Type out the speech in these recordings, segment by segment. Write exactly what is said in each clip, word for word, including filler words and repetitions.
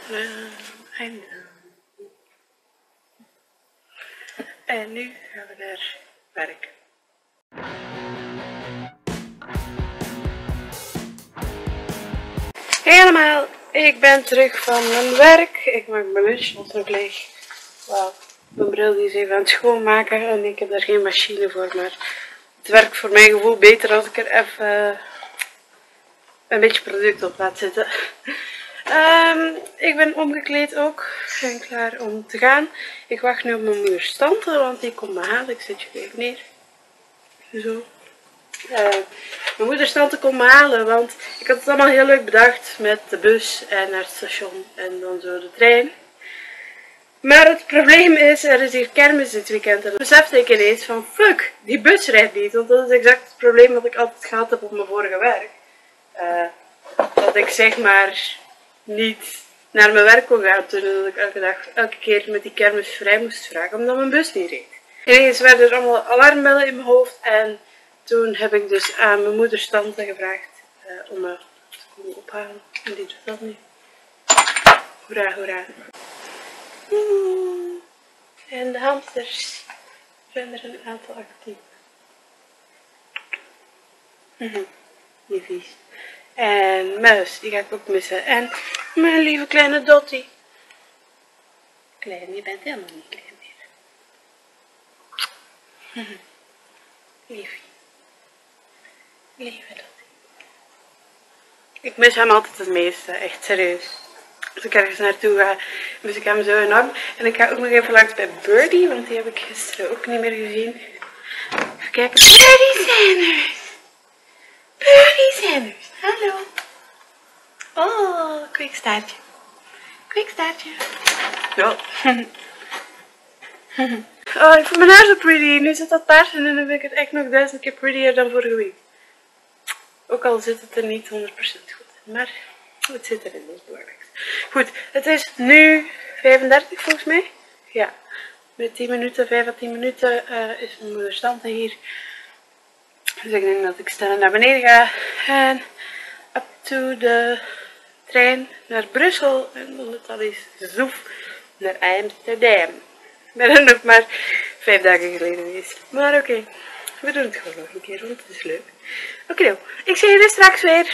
Uh, en, en nu gaan we naar werk. Hey allemaal, ik ben terug van mijn werk. Ik maak mijn lunch, want nog leeg. Wauw, mijn bril die is even aan het schoonmaken en ik heb daar geen machine voor, maar het werkt voor mijn gevoel beter als ik er even een beetje product op laat zitten. Um, ik ben omgekleed ook en klaar om te gaan. Ik wacht nu op mijn moeders tante, want die komt me halen. Ik zet je even neer. Zo. Uh, mijn moeders tante komt me halen, want ik had het allemaal heel leuk bedacht met de bus en naar het station en dan zo de trein. Maar het probleem is, er is hier kermis dit weekend en dan besefte ik ineens van fuck, die bus rijdt niet. Want dat is exact het probleem dat ik altijd gehad heb op mijn vorige werk. Uh, dat ik zeg maar niet naar mijn werk kon gaan toen dat ik elke dag, elke keer met die kermis vrij moest vragen omdat mijn bus niet reed. Ineens werden er allemaal alarmbellen in mijn hoofd en toen heb ik dus aan mijn moeders tante gevraagd uh, om me te komen ophalen. En die doet dat nu. Hoera, hoera. Mm. En de hamsters zijn er een aantal actief. Mm-hmm. Die vies. En Muis, die ga ik ook missen. En mijn lieve kleine Dottie. Klein, je bent helemaal niet klein meer. Mm-hmm. Liefie. Lieve Dottie. Ik mis hem altijd het meeste, echt serieus. Als ik ergens naartoe ga, mis ik hem zo enorm. En ik ga ook nog even langs bij Birdie, want die heb ik gisteren ook niet meer gezien. Even kijken. Birdie Sanders! Birdie Sanders, hallo! Oh, kwikstaartje. Kwikstaartje. Ja. Oh, ik vind mijn haar zo pretty. Nu zit dat paars in en dan vind ik het echt nog duizend keer prettier dan vorige week. Ook al zit het er niet honderd procent goed in, maar het zit erin, dat is belangrijk. Goed, het is nu vijfendertig volgens mij. Ja, met tien minuten, vijf à tien minuten uh, is mijn moeders tante hier. Dus ik denk dat ik snel naar beneden ga. En up to de trein naar Brussel. En dan het al eens zoef naar Amsterdam. Ik ben er nog maar vijf dagen geleden geweest. Maar oké, okay. We doen het gewoon nog een keer, want het is leuk. Oké, okay, ik zie jullie straks weer.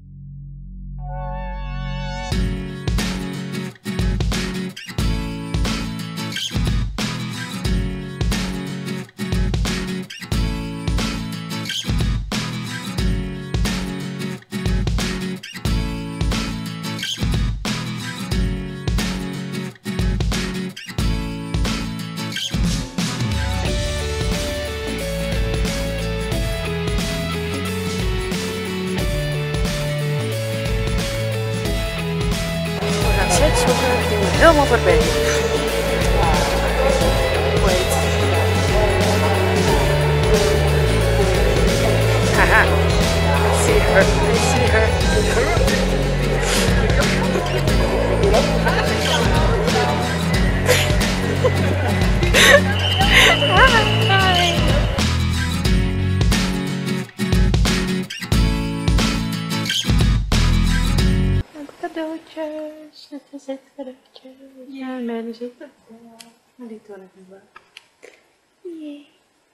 Helemaal voorbij. Wait. Haha. I see her. I see her. Hi. Cadeautjes, het is het cadeautjes. Ja, mijn is het. Maar die toon ik nog wel. Jee.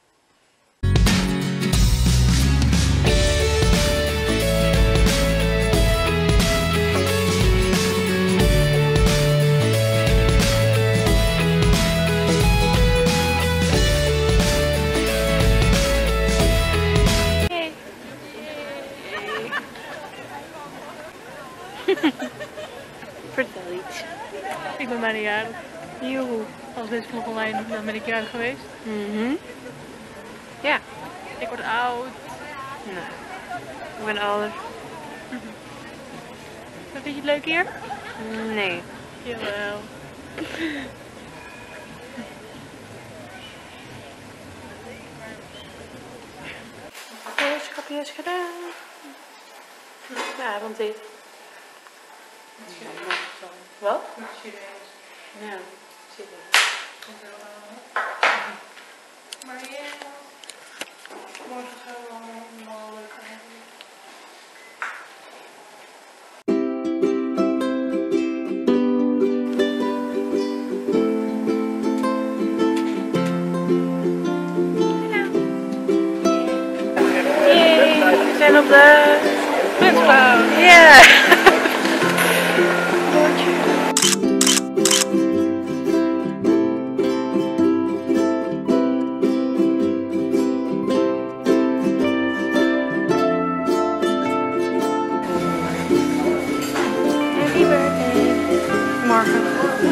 Vertel iets. Ik ben bijna jarig. Joehoe. Als dit vlog online, dan ben ik jarig geweest. Mhm. Ja. Ik word oud. Nou, ik ben ouder. Mm-hmm. Vind je het leuk hier? Nee. Jawel. Boodschapje is gedaan. Ja, want dit. Wat? Ja, serieus. Maar ja, morgen gaan we allemaal leuk hebben. de Prinsvrouw. ja. Happy birthday. Morgen.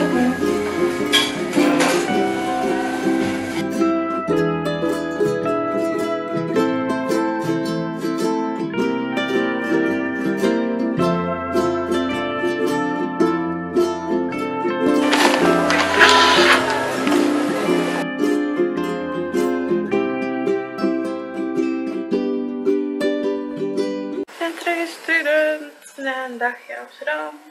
En terug is student na een dagje Amsterdam.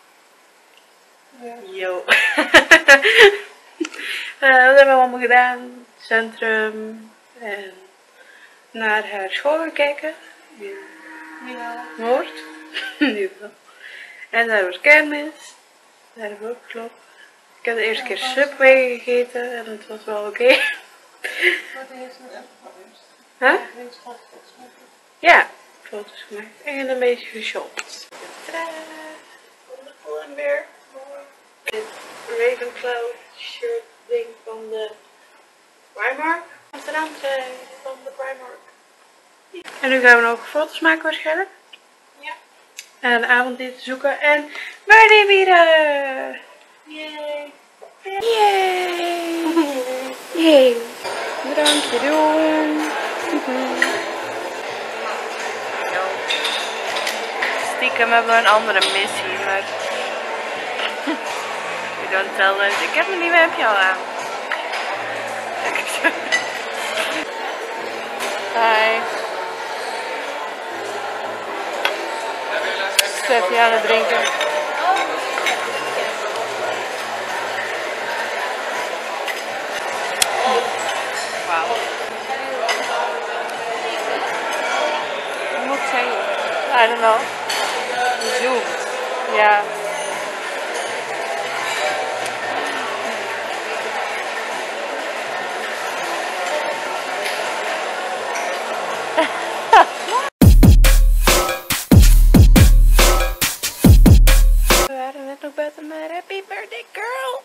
Yo. uh, wat hebben we allemaal gedaan? Centrum en naar haar school gaan kijken. Ja. Noord. In ieder geval. En daar was kermis. Daar hebben we ook geklopt. Ik heb de eerste keer Subway gegeten en het was wel oké. Okay. Huh? Ja, foto's gemaakt en een beetje geshopt. Tadaa! Wonderful en weer. Dit Ravenclaw shirt ding van de Primark. Amsterdam van de Primark. En nu gaan we nog foto's maken waarschijnlijk. Ja. En een avondeten zoeken en birthday vieren! Yay! Yay! Yay! Bedankje doen! Stiekem hebben we een andere missie, maar you don't tell us. Ik heb mijn nieuwe hemdje al aan. Hi. Steffi aan het drinken. Wauw. Wat moet ik zeggen? I don't know. Zoom. Ja. We waren net nog buiten, maar happy birthday girl!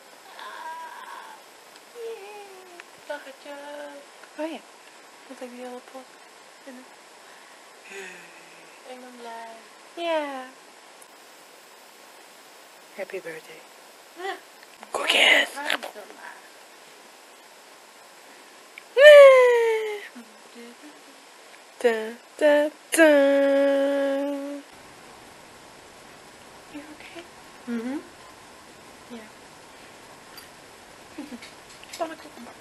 Lachertje. Oh ja. Dat ik die hele pot vinden. Ik ben blij. Ja. Happy birthday. Ja. Koekjes! Da, da, da. You okay? Mhm. Ja. Pannenkoekenbak.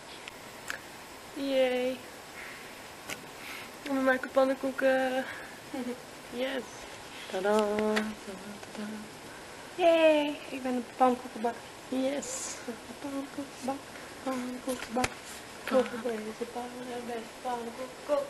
Yay. We maken pannenkoeken. Yes. Tada. Tada. Yay! Ik ben een pannenkoekenbak. Yes. Pannenkoekenbak. Pannenkoekenbak. Koken deze pannen, beste pannenkoek.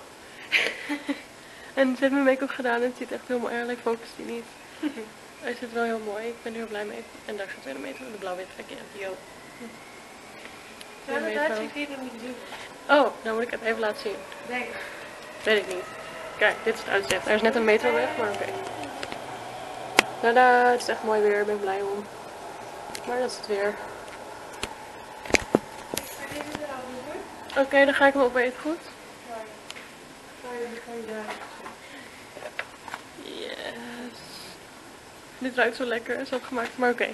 En ze heeft mijn make-up gedaan en het ziet echt heel mooi uit. Lijkt focust die niet. Hij zit wel heel mooi. Ik ben er heel blij mee. En daar gaat weer de metro. De blauw-wit trekken. Yo. Ja, dat had ik hier nog niet doen. Oh, dan moet ik het even laten zien. Denk. Weet ik niet. Kijk, dit is het uitzicht. Er is net een metro weg, maar oké. Okay. Tada, het is echt mooi weer. Ik ben blij om. Maar dat is het weer. Oké, okay, dan ga ik hem opeten, goed? Yes. Dit ruikt zo lekker, is opgemaakt, maar oké. Okay.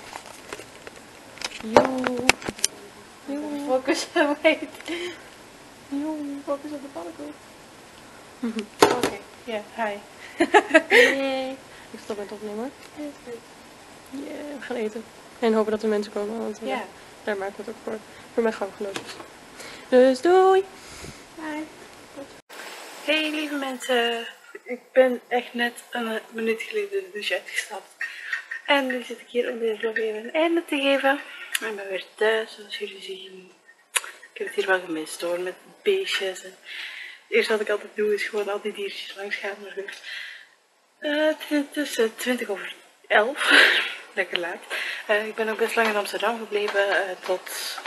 Joe. Joe. Focus en wait. Joe, focus op de pannenkoek. Oké, okay. Ja, yeah, hi. Yay. Ik stop met opnemen. Yeah, we gaan eten. En hopen dat er mensen komen, want uh, ja. Daar maken we het ook voor. Voor mijn ganggenootjes. Dus doei! Bye. Hey lieve mensen. Ik ben echt net een minuut geleden de douche uitgestapt. En nu zit ik hier om deze vlog even een einde te geven. Ik ben weer thuis, zoals jullie zien. Ik heb het hier wel gemist hoor, met beestjes. En het eerste wat ik altijd doe is gewoon al die diertjes langs gaan. Maar goed. Uh, het is uh, twintig over elf. Lekker laat. Uh, ik ben ook best lang in Amsterdam gebleven. Uh, tot...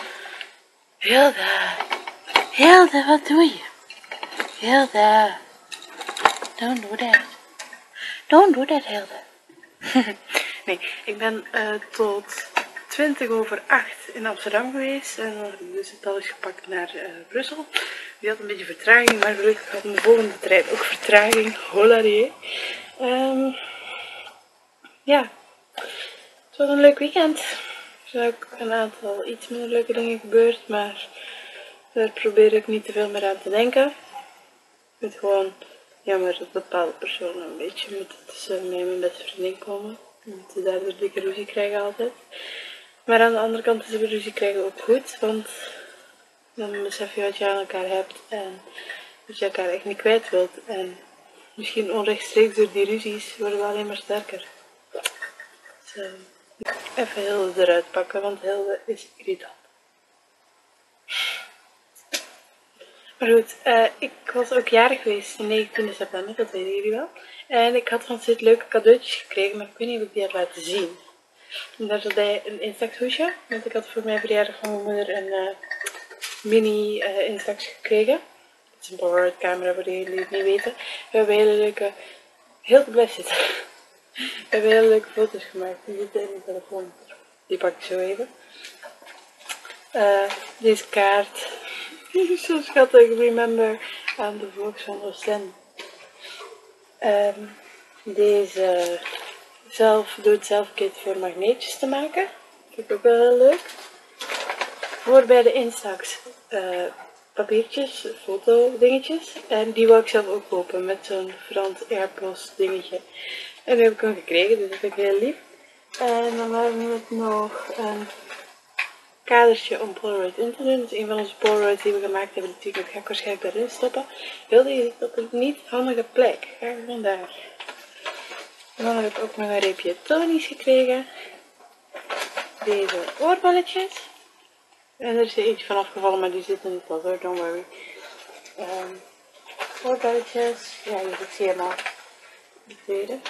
Hilda. Hilda, wat doe je? Hilda. Don't do that. Don't do that, Hilde. Nee, ik ben uh, tot twintig over acht in Amsterdam geweest. En dan heb ik dus het alles gepakt naar uh, Brussel. Die had een beetje vertraging, maar gelukkig had mijn volgende trein ook vertraging. Hola die. Um, ja, het was een leuk weekend. Er zijn ook een aantal iets minder leuke dingen gebeurd, maar daar probeer ik niet te veel meer aan te denken. Ik vind het gewoon jammer dat bepaalde personen een beetje moeten tussen mij en mijn beste vriendin komen. Dat ze daardoor dikke ruzie krijgen altijd. Maar aan de andere kant is de ruzie krijgen ook goed, want dan besef je wat je aan elkaar hebt en dat je elkaar echt niet kwijt wilt. En misschien onrechtstreeks door die ruzies worden we alleen maar sterker. Dus, uh, even Hilde eruit pakken, want Hilde is irritant. Maar goed, uh, ik was ook jarig geweest, negentiende september, dat weten jullie wel. En ik had van dit leuke cadeautjes gekregen, maar ik weet niet of ik die had laten zien. En daar zat bij een Instax hoesje, want ik had voor mijn verjaardag van mijn moeder een uh, mini uh, Instax gekregen. Het is een Polaroid camera, voor jullie het niet weten. We hebben hele leuke, heel te blij zitten. We hebben hele leuke foto's gemaakt, die zitten in mijn telefoon. Die pak ik zo even. Uh, deze kaart. Zo schattig, remember aan de vlogs van Oostende. Um, deze zelf, doe het zelf kit voor magneetjes te maken. Vind ik ook wel heel leuk. Voor bij de Instax uh, papiertjes, foto dingetjes. En die wou ik zelf ook kopen met zo'n Frans Airpost dingetje. En die heb ik hem gekregen, dus dat vind ik heel lief. En dan hebben we nog een kadertje om Polaroid in te doen. Dat is een van onze Polaroids die we gemaakt hebben. Die ga ik waarschijnlijk daarin stoppen. Wilde je op een niet handige plek? Ga gewoon daar. En dan heb ik ook nog een reepje Tony's gekregen. Deze oorballetjes. En er is er eentje van afgevallen, maar die zit er niet pas hoor, don't worry. Um, oorballetjes. Ja, je ziet helemaal de tweede.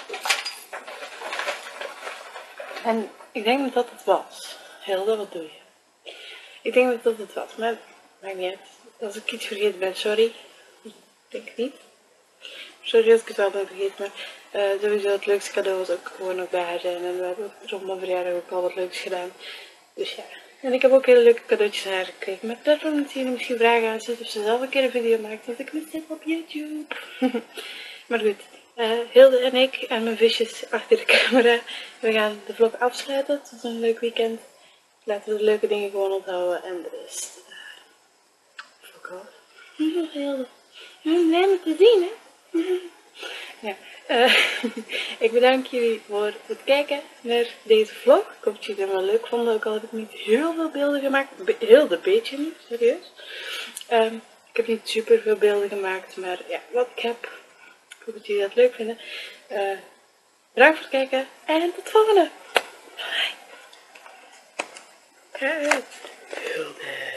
En ik denk dat dat het was. Hilde, wat doe je? Ik denk dat dat het was, maar maakt niet uit. Als ik iets vergeten ben, sorry. Ik denk het niet. Sorry als ik het wel ben vergeten, maar uh, sowieso het leukste cadeau was ook gewoon nog bij haar zijn. En we hebben rond mijn verjaardag ook al wat leuks gedaan. Dus ja. En ik heb ook hele leuke cadeautjes aan haar gekregen. Maar daarvoor moet je misschien vragen aan ze of ze zelf een keer een video maakt. Want ik mis dit op YouTube. Maar goed. Uh, Hilde en ik en mijn visjes achter de camera. We gaan de vlog afsluiten. Het was een leuk weekend. Laten we de leuke dingen gewoon onthouden en de rest. Uh, fuck off. Hilde. Ik ben blij met te zien, hè? Ja. Uh, ik bedank jullie voor het kijken naar deze vlog. Ik hoop dat jullie het wel leuk vonden. Ook al heb ik niet heel veel beelden gemaakt. Be heel een beetje niet, serieus. Um, ik heb niet super veel beelden gemaakt. Maar ja, wat ik heb. Ik hoop dat jullie dat leuk vinden. Uh, bedankt voor het kijken. En tot de volgende. Bye. Kijk. Hilde.